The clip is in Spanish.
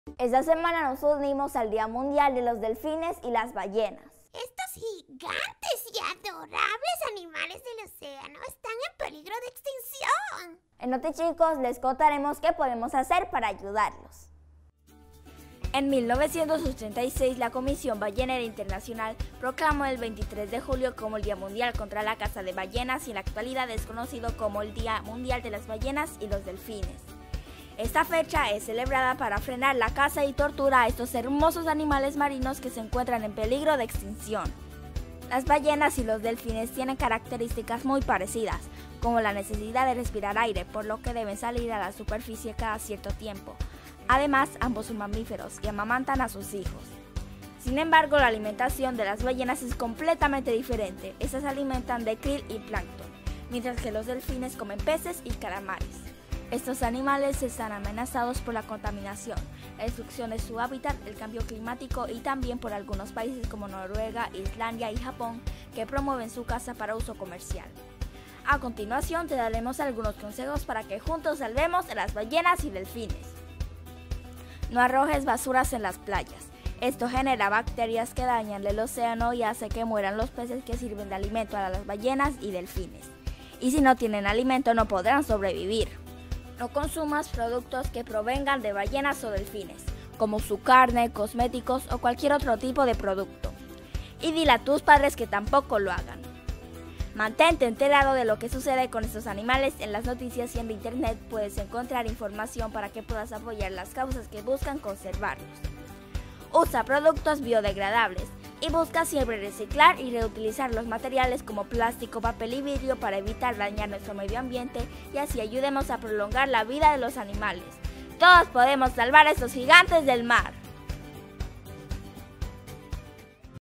Esta semana nos unimos al Día Mundial de los Delfines y las Ballenas. Estos gigantes y adorables animales del océano están en peligro de extinción. En Noti Chicos les contaremos qué podemos hacer para ayudarlos. En 1986, la Comisión Ballenera Internacional proclamó el 23 de julio como el Día Mundial contra la Caza de Ballenas y en la actualidad es conocido como el Día Mundial de las Ballenas y los Delfines. Esta fecha es celebrada para frenar la caza y tortura a estos hermosos animales marinos que se encuentran en peligro de extinción. Las ballenas y los delfines tienen características muy parecidas, como la necesidad de respirar aire, por lo que deben salir a la superficie cada cierto tiempo. Además, ambos son mamíferos y amamantan a sus hijos. Sin embargo, la alimentación de las ballenas es completamente diferente. Estas se alimentan de krill y plancton, mientras que los delfines comen peces y calamares. Estos animales están amenazados por la contaminación, la destrucción de su hábitat, el cambio climático y también por algunos países como Noruega, Islandia y Japón que promueven su caza para uso comercial. A continuación te daremos algunos consejos para que juntos salvemos a las ballenas y delfines. No arrojes basuras en las playas. Esto genera bacterias que dañan el océano y hace que mueran los peces que sirven de alimento a las ballenas y delfines. Y si no tienen alimento no podrán sobrevivir. No consumas productos que provengan de ballenas o delfines, como su carne, cosméticos o cualquier otro tipo de producto. Y dile a tus padres que tampoco lo hagan. Mantente enterado de lo que sucede con estos animales en las noticias y en internet puedes encontrar información para que puedas apoyar las causas que buscan conservarlos. Usa productos biodegradables y busca siempre reciclar y reutilizar los materiales como plástico, papel y vidrio para evitar dañar nuestro medio ambiente y así ayudemos a prolongar la vida de los animales. Todos podemos salvar a estos gigantes del mar.